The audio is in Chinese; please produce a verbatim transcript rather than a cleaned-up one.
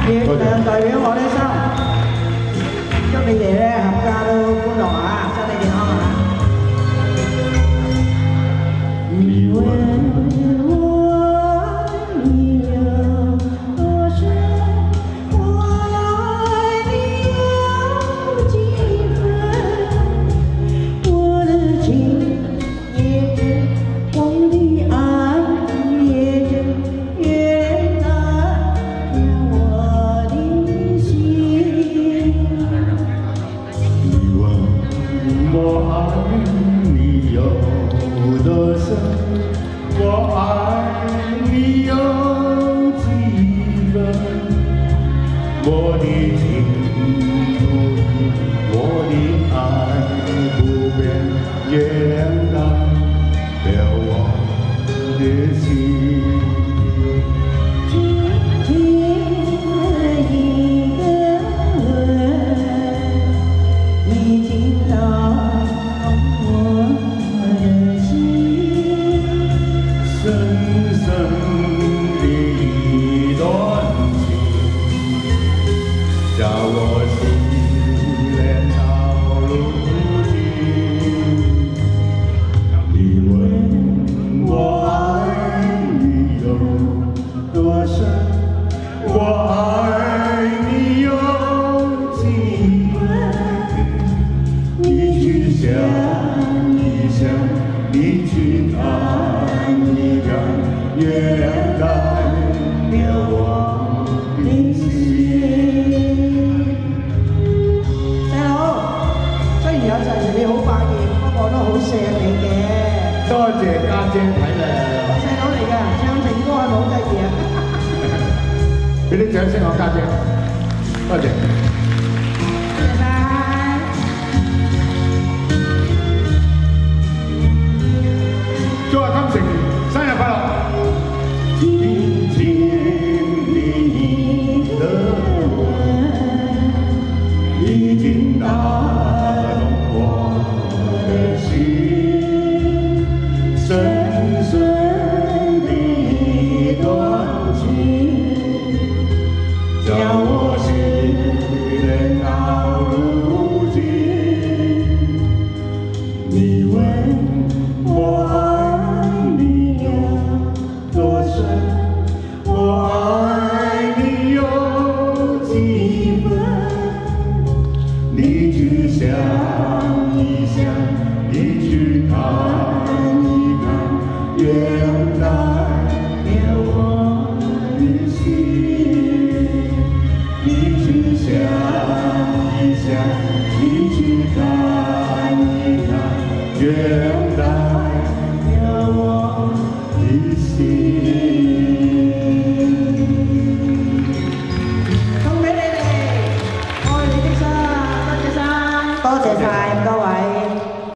月亮代表我的心，祝你哋咧合家都歡樂啊，身體健康啊！你問我你有多深，我愛你有幾分，我的情也真，我的愛也真，月亮代表我的心。 你問我愛你有多深，我愛你有幾分，我的情如影，我的愛不變，月亮代表我的心。 輕輕的一個吻，已經打動我的心。 深深的一段情，叫我心連到如今。你問我愛你有多深，我愛你有幾分，你去想一想，你去看一看，月亮代表我的心。 細佬，雖然有陣時你好百厭，不過我都好錫你嘅。 多謝家姐體諒， 我細佬嚟㗎，唱情歌係咪好得意啊？ 俾啲掌聲我家姐，多謝。 拜拜。 祝阿金城生日快樂！輕輕的一個吻，已經打動我的心，深深的一段情，叫我